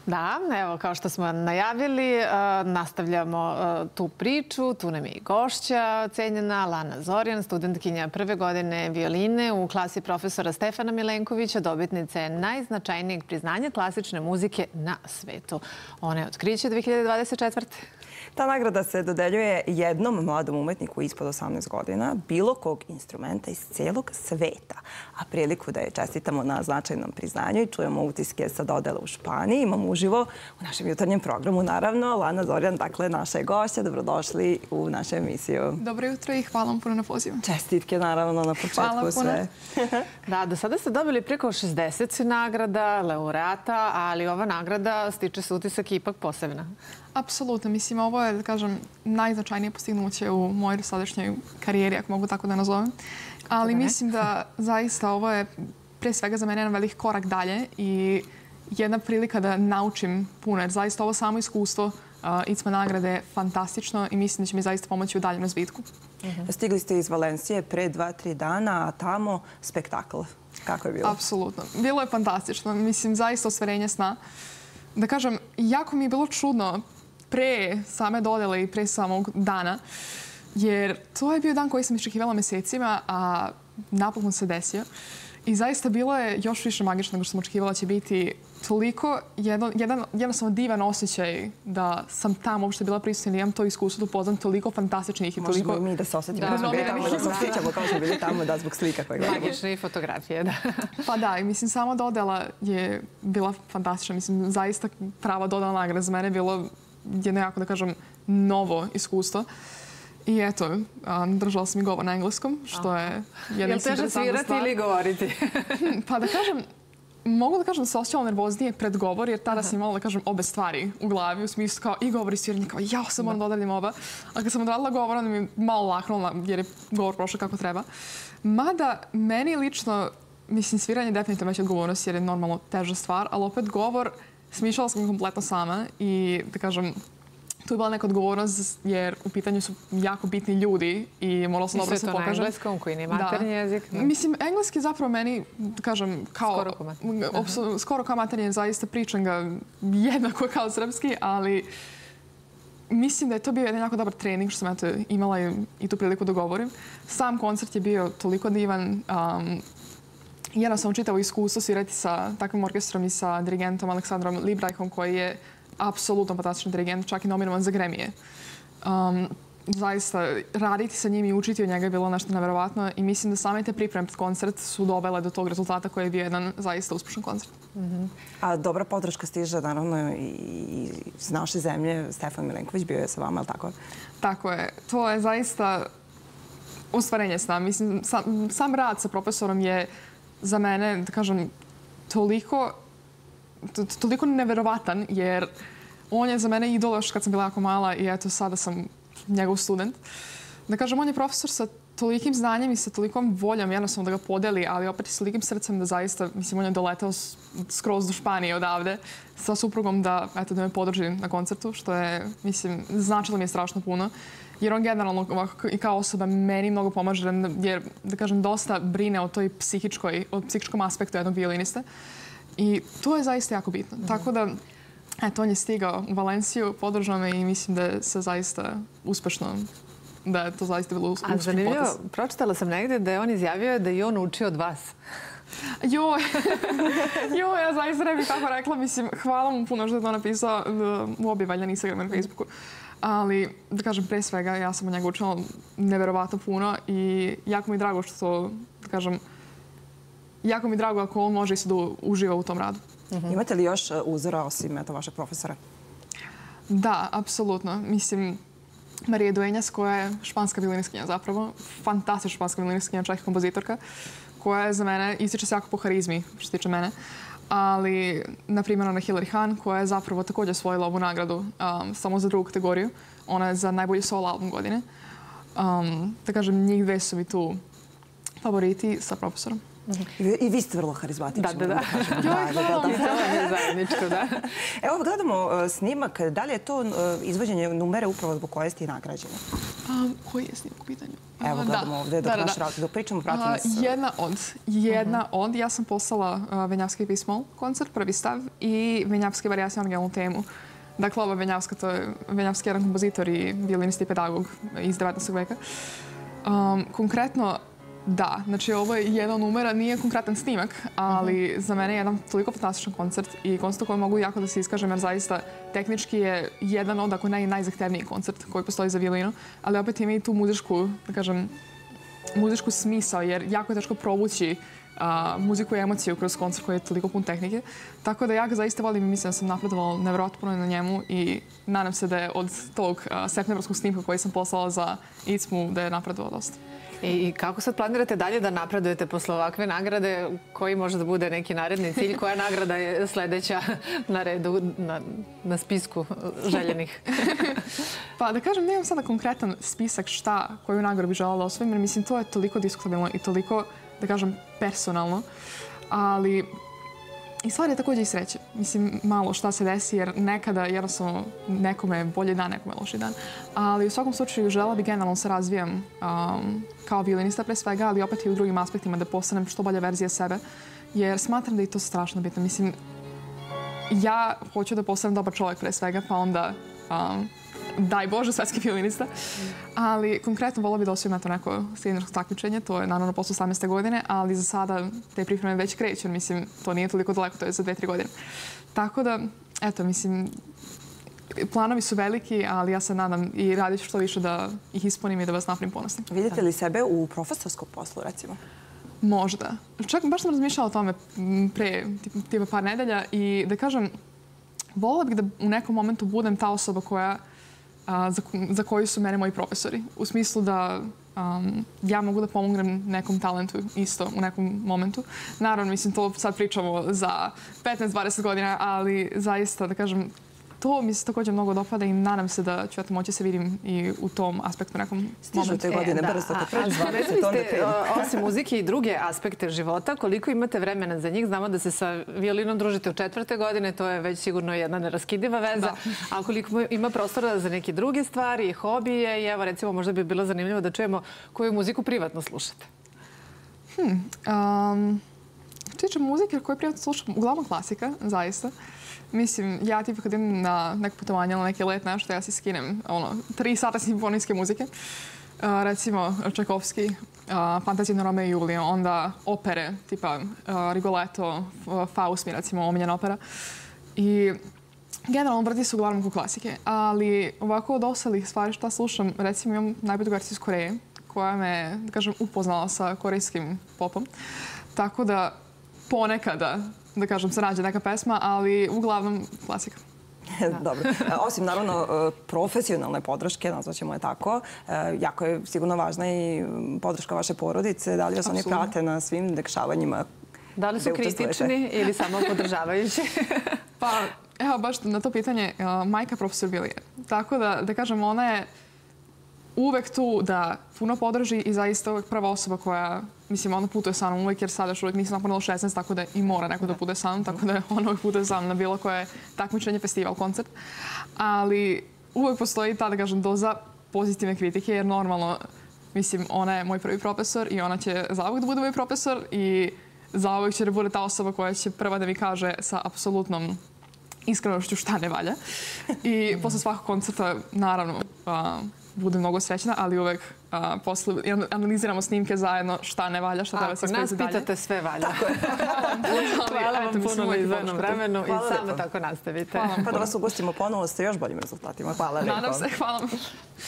Da, evo, kao što smo najavili, nastavljamo tu priču. Tu nam je i gošća cenjena Lana Zorjan, studentkinja prve godine violine u klasi profesora Stefana Milenkovića, dobitnica je najznačajnijeg priznanja klasične muzike na svetu. Ona je otkriće 2024. Ta nagrada se dodeljuje jednom mladom umetniku ispod 18 godina, bilo kog instrumenta iz celog sveta. A priliku da je čestitamo na značajnom priznanju i čujemo utiske sa dodela u Španiji, imamo uživo u našem jutarnjem programu, naravno. Lana Zorjan, dakle, naša je gošća. Dobrodošli u našu emisiju. Dobro jutro i hvala vam puno na pozivu. Čestitke, naravno, na početku sve. Da, do sada ste dobili preko 60 nagrada, laureata, ali ova nagrada, stiče se utisak, ipak posebna. Apsolutno. Mislim, ovo je, da kažem, najznačajnije postignuće u mojoj dosadašnjoj karijeri, ako mogu tako da nazovem. Ali mislim da zaista ovo je pre svega za mene jedan velik korak dalje i jedna prilika da naučim puno. Jer zaista ovo samo iskustvo ICMA nagrade je fantastično i mislim da će mi zaista pomoći u daljem razvitku. Stigli ste iz Valencije pre 2-3 dana, a tamo spektakl. Kako je bilo? Apsolutno. Bilo je fantastično. Mislim, zaista ostvarenje sna. Da kažem, jako mi je bilo čudno pre same dodele i pre samog dana, jer to je bio dan koji sam iščekivala mesecima, a napokon se desio. I zaista bilo je još više magično nego što sam očekivala će biti toliko, jednostavno divan osjećaj da sam tamo uopšte bila prisutna i imam to iskustvo da upoznam toliko fantastičnih i toliko... Možemo i mi da se osjetimo da smo bili tamo, da se osjećamo kao smo bili tamo, da zbog slika koje gledamo. Magične i fotografije, da. Pa da, i mislim, sama dodela je bila fantastična. Mislim, zaista prava dodela nagrada za mene je bilo jedno jako, da kažem, novo iskustvo. I eto, držala sam i govor na engleskom, što je jedna interesantna stvar. Jel teže svirati ili govoriti? Pa da kažem, mogu da kažem da se osjećala nervoznije pred govor, jer tada sam imala, da kažem, obe stvari u glavi, u smislu kao i govor i sviranje, kao ja sam moram da odavljam oba. A kad sam odradila govor, onda mi je malo lahnula, jer je govor prošao kako treba. Mada, meni lično, mislim, sviranje je definitivno veća odgovornost, jer je normalno teža stvar, ali opet govor, smišljala sam kompletno sama i, da kažem, tu je bila neka odgovornost jer u pitanju su jako bitni ljudi i morala sam dobro da se pokažem. I sve to na engleskom koji nije maternji jezik. Mislim, engleski zapravo meni, da kažem, kao... Skoro kao maternji, zaista pričam ga jednako kao srpski, ali mislim da je to bio jedan jako dobar trening što sam imala i tu priliku da govorim. Sam koncert je bio toliko divan. Jedno sam čitavo iskustvo svirati sa takvim orkestrom i sa dirigentom Aleksandrom Librajhom koji je apsolutno fantastičan dirigent, čak i nominovan za Grammy-je. Zaista, raditi sa njim i učiti od njega je bilo nešto neverovatno i mislim da same te pripreme pred koncert su dovele do tog rezultata koji je bio jedan zaista uspešan koncert. A dobra podrška stiže, naravno, i iz naše zemlje. Stefan Milenković bio je sa vama, ali tako? Tako je. To je zaista ostvarenje sna. Mislim, sam rad sa profesorom je za mene, da kažem, toliko neverovatan, jer on je za mene idol još kad sam bila jako mala i eto sada sam njegov student. Da kažem, on je profesor sa tolikim znanjem i sa tolikom voljom jednostavno da ga podeli, ali opet i sa tolikim srcem da zaista, mislim, on je doletao skroz do Španije odavde sa suprugom da me podrži na koncertu, što je, mislim, značilo mi je strašno puno. Jer on generalno i kao osoba meni mnogo pomaže jer, da kažem, dosta brine o toj psihičkom aspektu jednog violiniste. I to je zaista jako bitno. Tako da, eto, on je stigao u Valenciju, podržao me i mislim da je se zaista uspešno, da je to zaista bilo uspešan potez. A zanimljivo, pročitala sam negdje da je on izjavio da je on učio od vas. Joj, ja zaista ne bih tako rekla. Mislim, hvala mu puno što je to napisao u obje na Instagramu i na Facebooku. Ali, da kažem, pre svega, ja sam od njega učila neverovatno puno i jako mi je drago što to, da kažem, jako mi je drago ako on može isto da uživa u tom radu. Imate li još uzora osim vašeg profesora? Da, apsolutno. Mislim, Marija Duenjas, koja je španska violiniskinja zapravo, fantastična španska violiniskinja, čak i kompozitorka, koja je za mene, ističe se jako po harizmi, što se tiče mene, ali, na primjer, ona Hilary Hahn, koja je zapravo također osvojila ovu nagradu samo za drugu kategoriju. Ona je za najbolji solo album godine. Da kažem, njih dve su mi tu favoriti sa profesorom. I vi ste vrlo harizmatični. Da. To je zajedničko, da. Evo, gledamo snimak. Da li je to izvođenje numere upravo zbog koje ste i nagrađeni? Koji je snimak u pitanju? Evo, gledamo ovde dok pričamo, pratim nas. Jedna od. Ja sam poslala Venjavski pismo koncert, prvi stav, i Venjavski varijacija na originalnu temu. Dakle, ova Venjavska, to je Venjavski jedan kompozitor i violinist i pedagog iz 19. veka. Konkretno, da, znači ovo je jedan numera, nije konkretan snimak, ali za mene je jedan toliko fantastičan koncert i koncert u kojem mogu jako da se iskažem, jer zaista tehnički je jedan od, ako ne i najzahtevniji koncert koji postoji za violinu, ali opet ima i tu muzičku, da kažem, muzičku smisao, jer jako je teško provući muziku i emociju kroz koncert koji je toliko pun tehnike. Tako da ja ga zaista volim i mislim da sam napredovala nevjerojatno na njemu i nadam se da je od tog septembarskog snimka koji sam poslala za ICMU da je napredovao dosta. I kako sad planirate dalje da napredujete posle ovakve nagrade? Koji može da bude neki naredni cilj? Koja nagrada je sledeća na redu, na spisku željenih? Pa da kažem, nemam sada konkretan spisak koju nagradu bi želela da osvojim, jer mislim to je toliko diskutabilno i toliko, da kažem, personalno. Ali i stvar je također i sreće. Mislim, malo šta se desi, jer nekada jednostavno nekome je bolji dan, nekome je loši dan. Ali u svakom slučaju želela bi generalno se razvijam kao violinista pre svega, ali opet i u drugim aspektima da postanem što bolja verzija sebe, jer smatram da je to strašno bitno. Mislim, ja hoću da postanem dobar čovjek pre svega, pa onda daj Bože, svetski violinista. Ali konkretno volila bi da osvojim neko seniorsko takmičenje, to je naravno posle 18. godine, ali za sada te pripreme već kreću, mislim, to nije toliko daleko, to je za 2-3 godine. Tako da, eto, mislim, planovi su veliki, ali ja se nadam i radit ću što više da ih ispunim i da vas napravim ponosnim. Vidite li sebe u profesorskom poslu, recimo? Možda. Čak baš sam razmišljala o tome pre tipa par nedelja i da kažem, volila bih da u nekom momentu budem ta osoba za koju su mene moji profesori. U smislu da ja mogu da pomognem nekom talentu isto u nekom momentu. Naravno, mislim, to sad pričamo za 15-20 godina, ali zaista, da kažem, to mi se također mnogo dopada i nadam se da ću moći se vidim i u tom aspektu nekom momentu. Stižu te godine, brzo kad pređu 20, onda ste, osim muzike i druge aspekte života, koliko imate vremena za njih? Znamo da se sa violinom družite u 4. godine, to je već sigurno jedna neraskidiva veza. A koliko ima prostora za neke druge stvari i hobije? I evo, recimo, možda bi bilo zanimljivo da čujemo koju muziku privatno slušate. Tiče muzike koju privatno slušam, uglavnom klasika, zaista. Mislim, ja tipa kad idem na neko putovanje ili neki let nešto, ja si skinem 3 sata simfonijske muzike. Recimo Čajkovski, Fantazija Romeo i Julija, onda opere tipa Rigoletto, Faust mi recimo omiljena opera. I generalno vrti se uglavnom oko klasike, ali ovako od ostalih stvari šta slušam, recimo imam najbolju verziju iz Koreje, koja me, da kažem, upoznala sa korejskim popom. Tako da ponekada, da kažem, se nađe neka pesma, ali uglavnom klasika. Dobro. Osim, naravno, profesionalne podrške, nazvaćemo je tako, jako je sigurno važna i podrška vaše porodice. Da li vas oni prate na svim dešavanjima? Da li su kritični ili samo podržavajući? Pa, evo, baš na to pitanje, majka profesor Bilije. Tako da kažem, ona je uvek tu da puno podrži i zaista uvek prva osoba koja, mislim, ona putuje sa mnom uvek, jer sada još uvek nisam napunila 16, tako da i mora neko da putuje sa mnom, tako da ona uvek putuje sa mnom na bilo koje takmičenje, festival, koncert. Ali uvek postoji ta, da kažem, doza pozitivne kritike, jer normalno, mislim, ona je moj prvi profesor i ona će zauvek da bude moj profesor i zauvek će da bude ta osoba koja će prva da mi kaže sa apsolutnom iskrenošću šta ne valja. I posle svakog koncerta, naravno, budem mnogo srećna, ali uvek posle analiziramo snimke zajedno šta ne valja, šta treba se ispraviti dalje. Ako nas pitate, sve valja. Hvala vam puno na izvednom vremenu i samo tako nastavite. Pa da vas ugostimo ponovo sa još boljim rezultatima. Hvala. Nadam se, hvala vam.